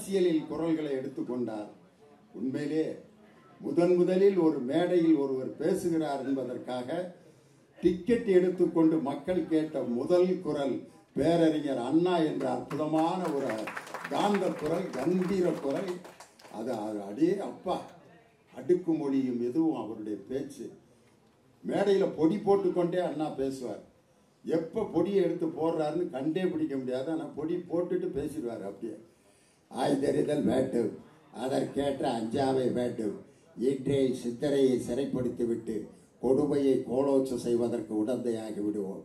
அரசியலில் குரல்களை எடுத்துக்கொண்டார். உண்மையிலே முதலில் ஒரு மேடையில் ஒருவர் பேசுகிறார் என்பதற்காக டிக்கெட் எடுத்துக்கொண்டு மக்கள் கேட்ட முதல் குரல் பேரறிஞர் அண்ணா என்ற அற்புதமான ஒரு காந்த குரல், கம்பீர குரல். அது அடே அப்பா, அடுக்குமொழியும் எதுவும் அவருடைய பேச்சு. மேடையில் பொடி போட்டுக்கொண்டே அண்ணா பேசுவார். எப்போ பொடியை எடுத்து போடுறாருன்னு கண்டே பிடிக்க முடியாது. ஆனால் பொடி போட்டுட்டு பேசிடுவார். அப்படியே ஆய்தறிதல் வேண்டும், அதற்கேற்ற அஞ்சாவை வேண்டும், இன்றைய சித்தரையை சிறைப்படுத்தி விட்டு கொடுமையை கோலோச்சு செய்வதற்கு உடந்தையாகி விடுவோம்.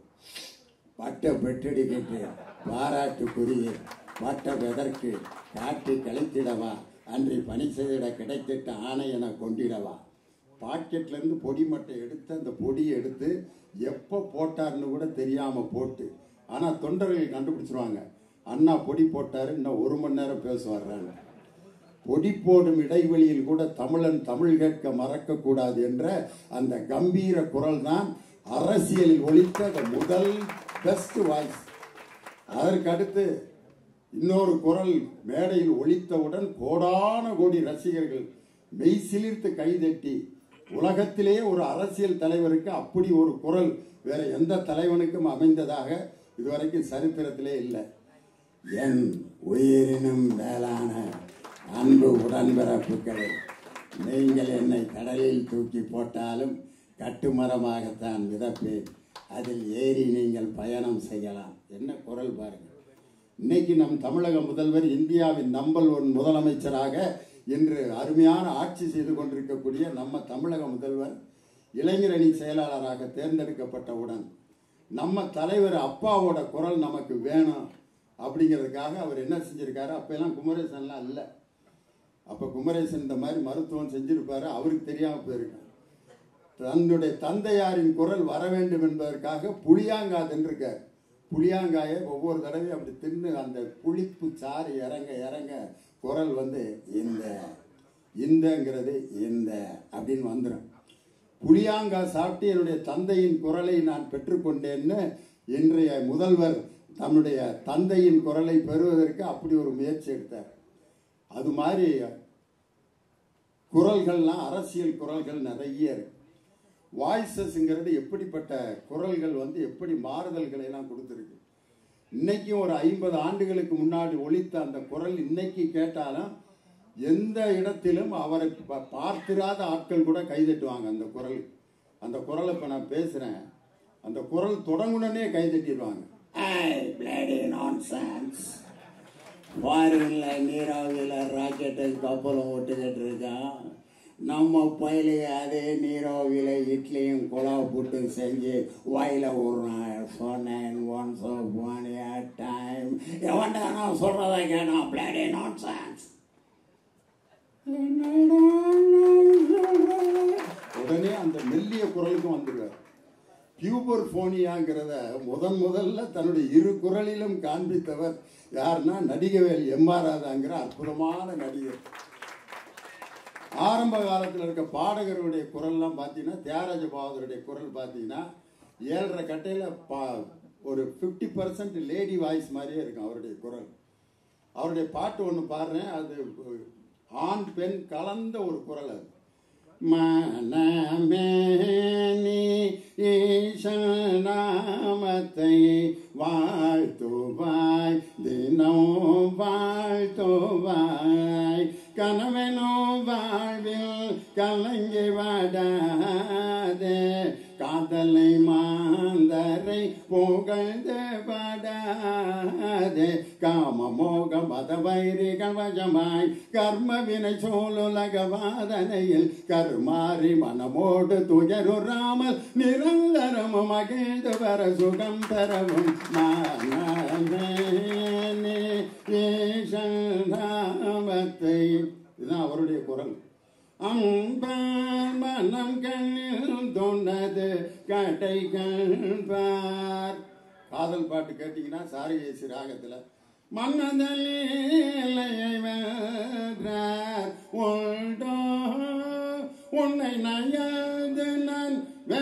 பட்டம் பெற்றெடுக்கின்ற பாராட்டுக்குரிய பட்டம் எதற்கு காட்டி கழித்திடவா, அன்றி பணி செய்திட கிடைத்திட்ட ஆணை என கொண்டிடவா. பாக்கெட்லேருந்து பொடி மட்டை எடுத்து அந்த பொடியை எடுத்து எப்போ போட்டார்னு கூட தெரியாமல் போட்டு, ஆனால் தொண்டர்கள் கண்டுபிடிச்சிருவாங்க, அண்ணா பொடி போட்டார், இன்னும் 1 மணி நேரம் பேசுவார்றாங்க. பொடி போடும் இடைவெளியில் கூட தமிழன் தமிழ் கேட்க மறக்கக்கூடாது என்ற அந்த கம்பீர குரல் தான் அரசியலில் ஒலித்த முதல் பெஸ்ட் வாய்ஸ். அதற்கு அடுத்து இன்னொரு குரல் மேடையில் ஒலித்தவுடன் கோடான கோடி ரசிகர்கள் மெய் சிலிர்த்து கைதட்டி, உலகத்திலே ஒரு அரசியல் தலைவருக்கு அப்படி ஒரு குரல் வேற எந்த தலைவனுக்கும் அமைந்ததாக இதுவரைக்கும் சரித்திரத்திலே இல்லை. என் உயிரினும் மேலான அன்பு உடன்பிறப்புகளே, நீங்கள் என்னை கடலில் தூக்கி போட்டாலும் கட்டுமரமாகத்தான் மிதப்பேன், அதில் ஏறி நீங்கள் பயணம் செய்யலாம். என்ன குரல் பாருங்கள். இன்னைக்கு நம் தமிழக முதல்வர் இந்தியாவின் நம்பர் 1 முதலமைச்சராக இன்று அருமையான ஆட்சி செய்து கொண்டிருக்கக்கூடிய நம்ம தமிழக முதல்வர் இளைஞரணி செயலாளராக தேர்ந்தெடுக்கப்பட்டவுடன் நம்ம தலைவர் அப்பாவோட குரல் நமக்கு வேணும் அப்படிங்கிறதுக்காக அவர் என்ன செஞ்சிருக்காரு. அப்பெல்லாம் குமரேசன்லாம் இல்லை. அப்போ குமரேசன் இந்த மாதிரி மருத்துவம் செஞ்சிருப்பாரு, அவருக்கு தெரியாமல் போயிருக்காரு. தன்னுடைய தந்தையாரின் குரல் வர வேண்டும் என்பதற்காக புளியாங்காய் தின்றிருக்கார். புளியாங்காயை ஒவ்வொரு தடவையும் அப்படி தின்னு அந்த புளிப்பு சாறு இறங்க இறங்க குரல் வந்து இந்தங்கிறது இந்த அப்படின்னு வந்துடும். புளியாங்காய் சாப்பிட்டு என்னுடைய தந்தையின் குரலை நான் பெற்றுக்கொண்டேன்னு இன்றைய முதல்வர் தன்னுடைய தந்தையின் குரலை பெறுவதற்கு அப்படி ஒரு முயற்சி எடுத்தார். அது மாதிரி குரல்கள்லாம் அரசியல் குரல்கள் நிறைய இருக்கு. வாய்ஸஸ்ங்கிறது எப்படிப்பட்ட குரல்கள் வந்து எப்படி மாறுதல்களை எல்லாம் கொடுத்துருக்கு. இன்னைக்கும் ஒரு 50 ஆண்டுகளுக்கு முன்னாடி ஒலித்த அந்த குரல் இன்னைக்கு கேட்டாலும் எந்த இடத்திலும் அவரை பார்த்திராத ஆட்கள் கூட கைதட்டுவாங்க. அந்த குரலை இப்போ நான் பேசுகிறேன், அந்த குரல் தொடங்குனே கைதட்டிடுவாங்க. ஃபாரின்ல நீராவியில் ராக்கெட்டை கப்பலும் ஓட்டுக்கிட்டு இருக்கான், நம்ம பயிலையே அதே நீராவியில் இட்லியும் குழா போட்டு செஞ்சு வாயில விடுறான். சொன்னேன் ஒன்ஸ் ஒன் டைம், எவன்டா நான் சொல்றதை கேட்டான். Bloody nonsense. உடனே அந்த மெல்லிய குரலுக்கும் வந்துடுவார். பியூபர் போனியாங்கிறத முதல்ல தன்னுடைய 2 குரலிலும் காண்பித்தவர் யாருன்னா நடிகவேல் எம்.ஆர். ராதாங்கிற அற்புதமான நடிகர். ஆரம்ப காலத்தில் இருக்க பாடகருடைய குரல்லாம் பார்த்தீங்கன்னா, தியாகராஜ பாகவதருடைய குரல் பார்த்தீங்கன்னா 7.5 கட்டையில் ஒரு 50% லேடி வாய்ஸ் மாதிரியே இருக்கும் அவருடைய குரல். அவருடைய பாட்டு ஒன்று பாடுறேன், அது ஆண் பெண் கலந்த ஒரு குரல். அது மனமே நீ ஈசனாமத்தை வாழ்த்துவாய், தினம் வாழ்த்துவாய், கனவெனோ வாழ்வில் கலங்கி வாடாதே, காதலை மாந்தரை புகழ்ந்து பாடாதே, காமமோக மத வைரிகள் வசமாய் கர்ம வினை சோலுலக வாதனையில் கருமாறி மனமோடு துயருறாமல் நிரந்தரமும் மகிழ்ந்து வர சுகம் பெறவும் நாமத்தை. இதுதான் அவருடைய குரல். அம்பார் மனம் கண்ணில் தோண்டது கடை கண்பார். காதல் பாட்டு கேட்டீங்கன்னா சாரிகேசி ராகத்துல மன்னதலையை வென்றார் உண்டோ உன்னை நயந்து நான்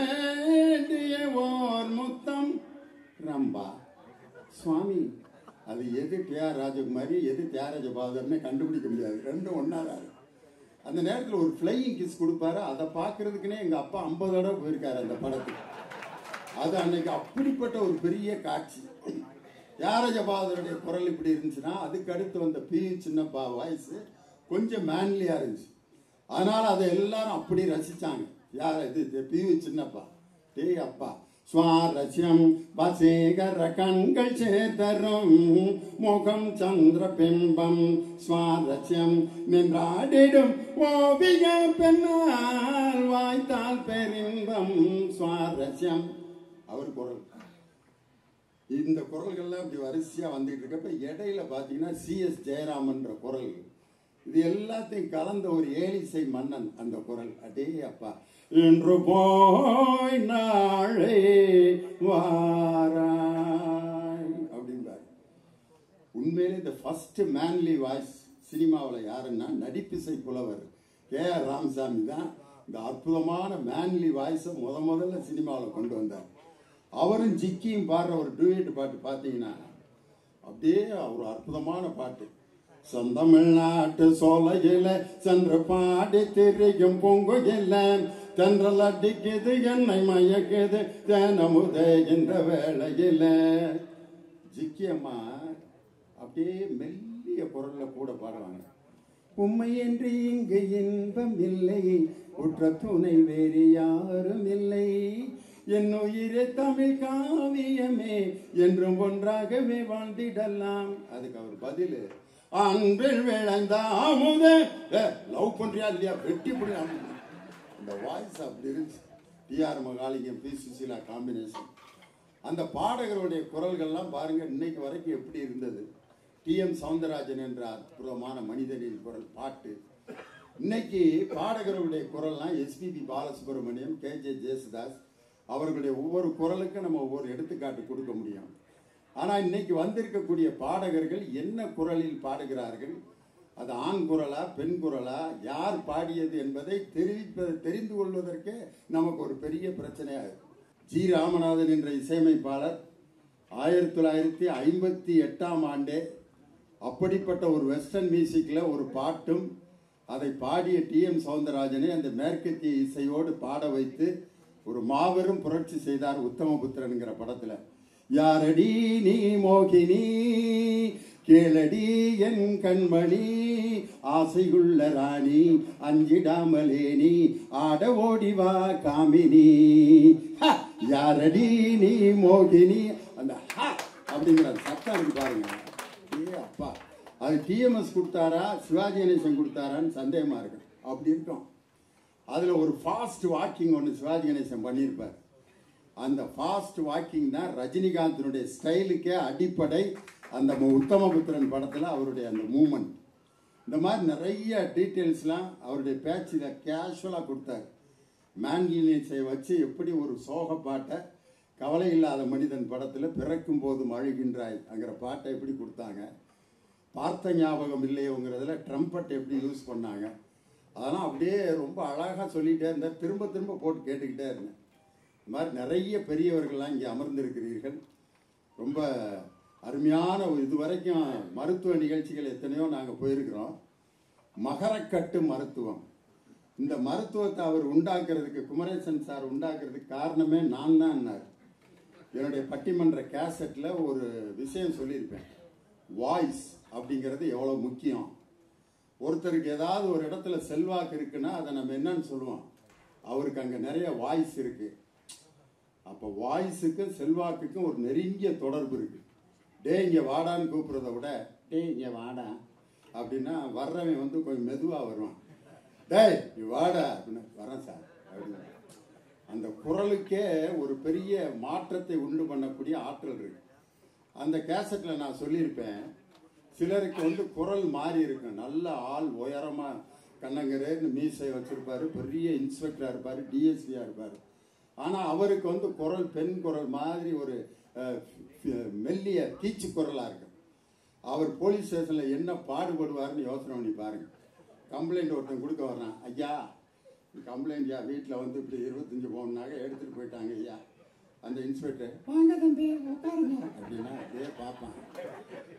வேண்டிய ஓர் முத்தம் ரம்பா சுவாமி. அது அது எது டிஆர் ராஜகுமாரி எது தியாகராஜ பாகவதர்னு கண்டுபிடிக்க முடியாது, ரெண்டும் ஒன்றா தான் இருக்கு. அந்த நேரத்தில் ஒரு ஃப்ளையிங் கிஸ் கொடுப்பாரு, அதை பார்க்கறதுக்குன்னே எங்கள் அப்பா 50 தடவை போயிருக்காரு அந்த படத்துக்கு. அது அன்னைக்கு அப்படிப்பட்ட ஒரு பெரிய காட்சி. தியாகராஜ பாகவதருடைய குரல் இப்படி இருந்துச்சுன்னா, அதுக்கு அடுத்து வந்த பி சின்னப்பா வாய்ஸ் கொஞ்சம் மேன்லியாக இருந்துச்சு. அதனால் அதை எல்லாரும் அப்படி ரசித்தாங்க. யார் இது பி சின்னப்பா, டேய் அப்பா சுவாரஸ்யம் வசீகர கண்கள் சேதரும் முகம் சந்திர பிம்பம் சுவாரஸ்யம் நின்றாடிடும் ஓவிய பெண்ணால் வாய்த்தால் பெரின்பம் சுவாரஸ்யம். அவர் குரல். இந்த குரல்கள்லாம் இப்படி வரிசையாக வந்துகிட்டு இருக்கப்ப இடையில பார்த்தீங்கன்னா சிஎஸ் ஜெயராமன்ற குரல். இது எல்லாத்தையும் கலந்த ஒரு ஏலிசை மன்னன் அந்த குரல். அடே அப்பா, இன்று போய் நாளை வாராய் அப்படின்றார். உண்மையிலே இந்த ஃபர்ஸ்ட் மேன்லி வாய்ஸ் சினிமாவில் யாருன்னா நடிப்பிசை புலவர் கே.ஆர். ராமசாமி தான் இந்த அற்புதமான மேன்லி வாய்ஸை முதல்ல சினிமாவில் கொண்டு வந்தார். அவரும் ஜிக்கியும் பாடுற ஒரு டூயட் பாட்டு பார்த்தீங்கன்னா அப்படியே ஒரு அற்புதமான பாட்டு. சொந்தமிழ்நாட்டு சோலையில சென்று பாடி திரியும் பொங்குகில தென்றல் அடிக்குது என்னை மயக்குது தேனமுதே என்ற வேளையில. ஜிக்கி அம்மா அப்படியே மெல்லிய குரல்ல கூட பாடுவாங்க. உம்மை என்று இங்கு இன்பம் இல்லை, உற்ற துணை வேறு யாரும் இல்லை, என் உயிரே தமிழ் காவியமே என்றும் ஒன்றாகவே வாழ்ந்திடலாம். அதுக்கு அவர் பதில், அன்பில் விளைந்த அமுதே லவ் பண்றியா இல்லையா வெட்டி புடி. அந்த வாய்ஸ் அப்படி இருந்துச்சு. TR Mahalingam P Susheela combination. அந்த பாடகருடைய குரல்கள்லாம் பாருங்க இன்னைக்கு வரைக்கும் எப்படி இருந்தது. டி.எம். சௌந்தரராஜன் என்ற அற்புதமான மனிதனின் குரல் பாட்டு. இன்னைக்கு பாடகர்களுடைய குரல்லாம் எஸ்பிபி பாலசுப்ரமணியம், கே.ஜே. ஜேசுதாஸ் அவர்களுடைய ஒவ்வொரு குரலுக்கும் நம்ம ஒவ்வொரு எடுத்துக்காட்டு கொடுக்க முடியும். ஆனால் இன்னைக்கு வந்திருக்கக்கூடிய பாடகர்கள் என்ன குரலில் பாடுகிறார்கள், அது ஆண் குரலா பெண் குரலா யார் பாடியது என்பதை தெரிந்து கொள்வதற்கே நமக்கு ஒரு பெரிய பிரச்சனையாக. ஜி. ராமநாதன் என்ற இசையமைப்பாளர் 1958ஆம் ஆண்டே அப்படிப்பட்ட ஒரு வெஸ்டர்ன் மியூசிக்கில் ஒரு பாட்டும் அதை பாடிய டி.எம். சௌந்தரராஜனை அந்த மேற்கத்திய இசையோடு பாட வைத்து ஒரு மாபெரும் புரட்சி செய்தார் உத்தமபுத்திரன்கிற படத்தில். யாரடி நீ மோகினி கேளடி என் கண்மணி ஆசையுள்ள ராணி அஞ்சிடாமலே நீ ஆட ஓடிவா காமினி. யாரடி நீ மோகினி அந்த அப்படிங்கிற சத்தம் இருக்கு பாருங்க. ஏ அப்பா, அது டிஎம்எஸ் கொடுத்தாரா சிவாஜி கணேசன் கொடுத்தாரான்னு சந்தேகமா இருக்கு. அப்படி இருக்கும். அதுல ஒரு ஃபாஸ்ட் வாக்கிங் ஒன்று சிவாஜி கணேசன் பண்ணியிருப்பார். அந்த ஃபாஸ்ட் வாக்கிங் தான் ரஜினிகாந்தினுடைய ஸ்டைலுக்கே அடிப்படை. அந்த உத்தமபுத்திரன் படத்தில் அவருடைய அந்த மூமெண்ட், இந்த மாதிரி நிறைய டீட்டெயில்ஸ்லாம் அவருடைய பேச்சில் கேஷுவலாக கொடுத்தார். மேன்லினஸை வச்சு எப்படி ஒரு சோக பாட்டை கவலை இல்லாத மனிதன் படத்தில் பிறக்கும் போது அழுகின்றாய் அங்கிற பாட்டை எப்படி கொடுத்தாங்க, பார்த்த ஞாபகம் இல்லையோங்கிறதுல ட்ரம்பட் எப்படி யூஸ் பண்ணாங்க, அதெல்லாம் அப்படியே ரொம்ப அழகாக சொல்லிகிட்டே இருந்தார். திரும்ப திரும்ப போட்டு கேட்டுக்கிட்டே இருந்தேன். இந்த மாதிரி நிறைய பெரியவர்கள்லாம் இங்கே அமர்ந்திருக்கிறீர்கள். ரொம்ப அருமையான இது வரைக்கும் மருத்துவ நிகழ்ச்சிகள் எத்தனையோ நாங்கள் போயிருக்கிறோம். மகரக்கட்டு மருத்துவம், இந்த மருத்துவத்தை அவர் உண்டாக்குறதுக்கு, குமரேசன் சார் உண்டாக்குறதுக்கு காரணமே நான் தான். என்னுடைய பட்டிமன்ற கேசட்டில் ஒரு விஷயம் சொல்லியிருப்பேன். வாய்ஸ் அப்படிங்கிறது எவ்வளோ முக்கியம். ஒருத்தருக்கு ஏதாவது ஒரு இடத்துல செல்வாக்கு இருக்குன்னா அதை நம்ம என்னன்னு சொல்லுவோம், அவருக்கு அங்கே நிறைய வாய்ஸ் இருக்கு. அப்போ வாய்ஸுக்கும் செல்வாக்குக்கும் ஒரு நெருங்கிய தொடர்பு இருக்கு. டே இங்கே வாடான்னு கூப்பிட்றத விட டே இங்கே வாடா அப்படின்னா வர்றவன் வந்து கொஞ்சம் மெதுவாக வருவான். டேய் நீ வாடா அப்படின்னு, வரேன் சார் அப்படின்னு. அந்த குரலுக்கே ஒரு பெரிய மாற்றத்தை உண்டு பண்ணக்கூடிய ஆற்றல் இருக்கு. அந்த கேசட்டில் நான் சொல்லியிருப்பேன், சிலருக்கு வந்து குரல் மாறி இருக்கு. நல்ல ஆள் உயரமா கண்ணங்கரேன்னு மீசை வச்சிருப்பாரு, பெரிய இன்ஸ்பெக்டரா இருப்பாரு, டிஎஸ்பியா இருப்பாரு. ஆனா அவருக்கு வந்து குரல் பெண் குரல் மாதிரி ஒரு மெல்லிய கீச்சு குரலா இருக்கு. அவர் போலீஸ் ஸ்டேஷன்ல என்ன பாடுபடுவாருன்னு யோசனை பண்ணி பாருங்க. கம்ப்ளைண்ட் ஒருத்தன் கொடுக்க வர்றான், ஐயா கம்ப்ளைண்ட் ஐயா வீட்டில் வந்து இப்படி 25 பவுன்னாக எடுத்துட்டு போயிட்டாங்க ஐயா. அந்த இன்ஸ்பெக்டர் வாங்க தம்பி உட்காருங்க அப்படின்னா அப்படியே பார்ப்பான்.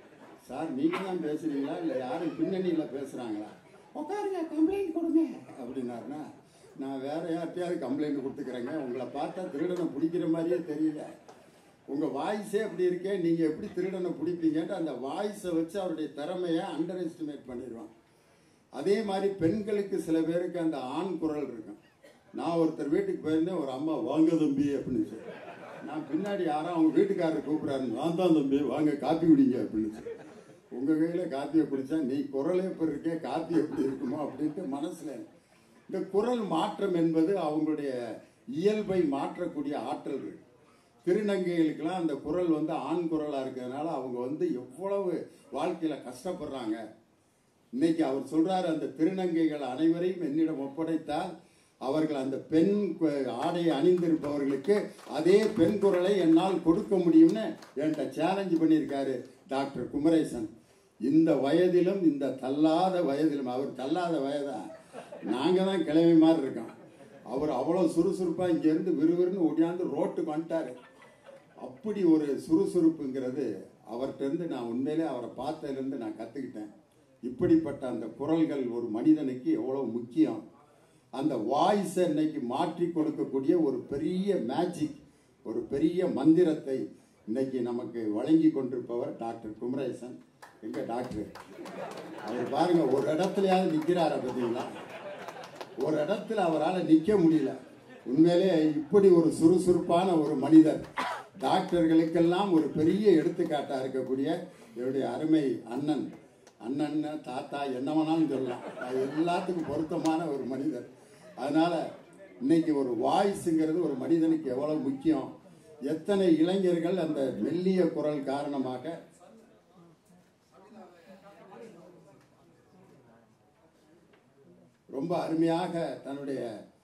சார் நீங்கள் தான் பேசுறீங்களா இல்லை யாரும் பின்னணியில் பேசுகிறாங்களா? உட்காருங்க, கம்ப்ளைண்ட் கொடுங்க அப்படின்னாருன்னா, நான் வேற யார்கிட்டயாவது கம்ப்ளைண்ட் கொடுத்துக்கிறேங்க, உங்களை பார்த்தா திருடனை பிடிக்கிற மாதிரியே தெரியல, உங்கள் வாய்ஸே அப்படி இருக்கே, நீங்கள் எப்படி திருடனை பிடிப்பீங்கன்ட்டு அந்த வாய்ஸை வச்சு அவருடைய திறமையை அண்டர் எஸ்டிமேட் பண்ணிடுவான். அதே மாதிரி பெண்களுக்கு சில பேருக்கு அந்த ஆண் குரல் இருக்கும். நான் ஒருத்தர் வீட்டுக்கு போயிருந்தேன், ஒரு அம்மா வாங்க தம்பி அப்படின்னு சொல்லி, நான் பின்னாடி யாரும் அவங்க வீட்டுக்காரர் கூப்பிட்றாரு, நான் தான் தம்பி வாங்க காப்பி குடிங்க அப்படின்னு. உங்கள் கையில் காப்பியை குடித்தா நீ குரலே எப்படி இருக்கே, காப்பி எப்படி இருக்குமோ அப்படின்ட்டு மனசில். இந்த குரல் மாற்றம் என்பது அவங்களுடைய இயல்பை மாற்றக்கூடிய ஆற்றல் இருக்கு. திருநங்கைகளுக்கெல்லாம் அந்த குரல் ஆண் குரலாக இருக்கிறதுனால அவங்க எவ்வளவு வாழ்க்கையில் கஷ்டப்படுறாங்க. இன்னைக்கு அவர் சொல்றாரு, அந்த திருநங்கைகள் அனைவரையும் என்னிடம் ஒப்படைத்தால் அவர்கள் அந்த பெண் ஆடையை அணிந்திருப்பவர்களுக்கு அதே பெண் குரலை என்னால் கொடுக்க முடியும்னு என்கிட்ட சேலஞ்சு பண்ணியிருக்காரு டாக்டர் குமரேசன். இந்த வயதிலும், இந்த தள்ளாத வயதிலும், அவர் தள்ளாத வயதா, நாங்கள் தான் கிளவி மாதிரி இருக்கோம். அவர் அவ்வளோ சுறுசுறுப்பாக இங்கேருந்து விறுவிறுன்னு ஓடியாந்து ரோட்டுக்கு வந்துட்டாரு. அப்படி ஒரு சுறுசுறுப்புங்கிறது அவர்கிட்ட நான் உண்மையிலே அவரை பார்த்ததுலேருந்து நான் கற்றுக்கிட்டேன். இப்படிப்பட்ட அந்த குரல்கள் ஒரு மனிதனுக்கு எவ்வளோ முக்கியம். அந்த வாய்ஸை இன்னைக்கு மாற்றி கொடுக்கக்கூடிய ஒரு பெரிய மேஜிக், ஒரு பெரிய மந்திரத்தை இன்னைக்கு நமக்கு வழங்கி கொண்டிருப்பவர் டாக்டர் குமரேசன். எங்க டாக்டர் அவர் பாருங்க, ஒரு இடத்துலயாவது நிற்கிறார பார்த்தீங்களா? ஒரு இடத்துல அவரால் நிற்க முடியல. உண்மையிலே இப்படி ஒரு சுறுசுறுப்பான ஒரு மனிதர், டாக்டர்களுக்கெல்லாம் ஒரு பெரிய எடுத்துக்காட்டாக இருக்கக்கூடிய என்னுடைய அருமை அண்ணன், தாத்தா என்ன வேணாலும் சொல்லலாம், எல்லாத்துக்கும் பொருத்தமான ஒரு மனிதர். அதனால இன்னைக்கு ஒரு வாய்ஸுங்கிறது ஒரு மனிதனுக்கு எவ்வளவு முக்கியம். எத்தனை இளைஞர்கள் அந்த மெல்லிய குரல் காரணமாக ரொம்ப அருமையாக தன்னுடைய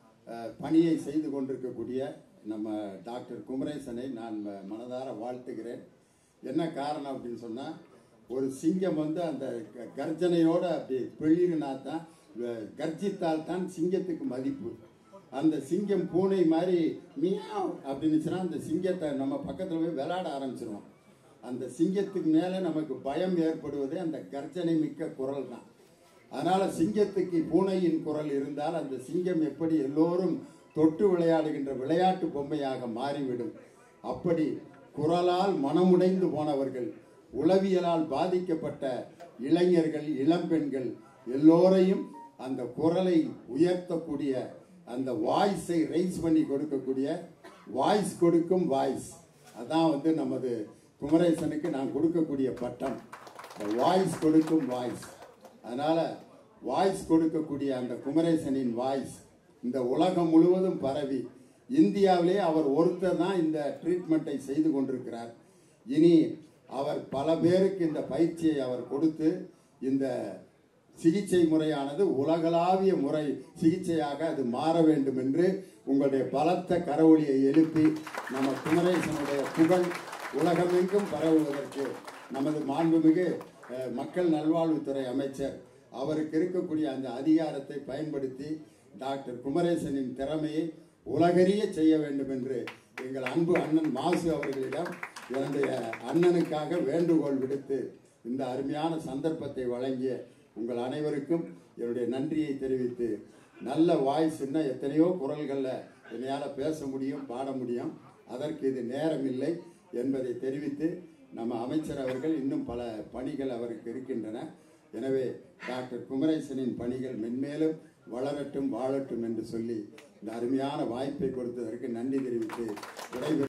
பணியை செய்து கொண்டிருக்கக்கூடிய நம்ம டாக்டர் குமரேசனை நான் மனதார வாழ்த்துகிறேன். என்ன காரணம் அப்படின்னு சொன்னால், ஒரு சிங்கம் அந்த கர்ஜனையோட அப்படி பெழினா தான், கர்ஜித்தால் தான் சிங்கத்துக்கு மதிப்பு. அந்த சிங்கம் பூனை மாதிரி மியாவ் அப்படின்னுச்சுன்னா அந்த சிங்கத்தை நம்ம பக்கத்தில் போய் விளையாட ஆரம்பிச்சிருவோம். அந்த சிங்கத்துக்கு மேலே நமக்கு பயம் ஏற்படுவதே அந்த கர்ஜனை மிக்க குரல் தான். அதனால சிங்கத்துக்கு பூனையின் குரல் இருந்தால் அந்த சிங்கம் எப்படி எல்லோரும் தொட்டு விளையாடுகின்ற விளையாட்டு பொம்மையாக மாறிவிடும். அப்படி குரலால் மனமுடைந்து போனவர்கள், உளவியலால் பாதிக்கப்பட்ட இளைஞர்கள், இளம்பெண்கள் எல்லோரையும் அந்த குரலை உயர்த்தக்கூடிய, அந்த வாய்ஸை ரைஸ் பண்ணி கொடுக்கக்கூடிய, வாய்ஸ் கொடுக்கும் வாய்ஸ், அதான் நமது குமரேசனுக்கு நான் கொடுக்கக்கூடிய பட்டம், வாய்ஸ் கொடுக்கும் வாய்ஸ். அதனால வாய்ஸ் கொடுக்கக்கூடிய அந்த குமரேசனின் வாய்ஸ் இந்த உலகம் முழுவதும் பரவி, இந்தியாவிலே அவர் ஒருத்தர் தான் இந்த ட்ரீட்மெண்ட்டை செய்து கொண்டிருக்கிறார். இனி அவர் பல பேருக்கு இந்த பயிற்சியை அவர் கொடுத்து இந்த சிகிச்சை முறையானது உலகளாவிய முறை சிகிச்சையாக அது மாற வேண்டும் என்று உங்களுடைய பலத்த கரவொலியை எழுப்பி நம்ம குமரேசனுடைய புகழ் உலகமெங்கும் பரவுவதற்கு நமது மாண்புமிகு மக்கள் நல்வாழ்வுத்துறை அமைச்சர் அவருக்கு இருக்கக்கூடிய அந்த அதிகாரத்தை பயன்படுத்தி டாக்டர் குமரேசனின் திறமையை உலகறிய செய்ய வேண்டும் என்று எங்கள் அன்பு அண்ணன் மாசு அவர்களிடம் என்னுடைய அண்ணனுக்காக வேண்டுகோள் விடுத்து இந்த அருமையான சந்தர்ப்பத்தை வழங்கிய உங்கள் அனைவருக்கும் என்னுடைய நன்றியை தெரிவித்து, நல்ல வாய்ஸ் இன்னும் எத்தனையோ குரல்களில் என்னையால் பேச முடியும், பாட முடியும், அதற்கு இது நேரம் இல்லை என்பதை தெரிவித்து, நம்ம அமைச்சர் அவர்கள் இன்னும் பல பணிகள் அவருக்கு இருக்கின்றன. எனவே டாக்டர் குமரேசனின் பணிகள் மென்மேலும் வளரட்டும், வாழட்டும் என்று சொல்லி இந்த அருமையான வாய்ப்பை கொடுத்ததற்கு நன்றி தெரிவித்து விடைபெறுகிறேன்.